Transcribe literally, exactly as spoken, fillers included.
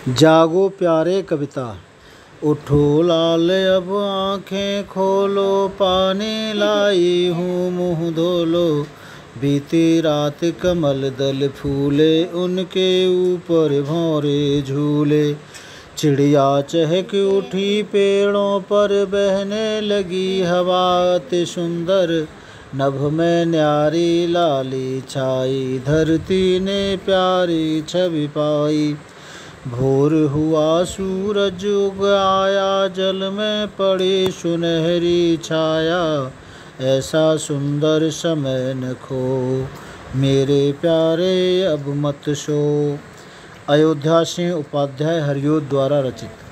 जागो प्यारे कविता। उठो लाल अब आँखें खोलो, पानी लाई हूँ मुँह धोलो। बीती रात कमल दल फूले, उनके ऊपर भौरे झूले। चिड़िया चहक उठी पेड़ों पर, बहने लगी हवा अति सुंदर। नभ में न्यारी लाली छाई, धरती ने प्यारी छवि पाई। भोर हुआ सूरज उग आया, जल में पड़ी सुनहरी छाया। ऐसा सुंदर समय न खो, मेरे प्यारे अब मत सो। अयोध्या सिंह उपाध्याय हरिओ द्वारा रचित।